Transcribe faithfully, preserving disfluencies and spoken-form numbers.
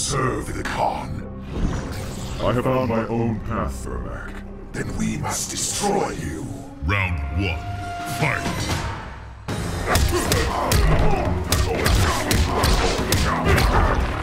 serve the Khan? I have found my own path, Ermac. Then we must destroy you. Round one. Fight!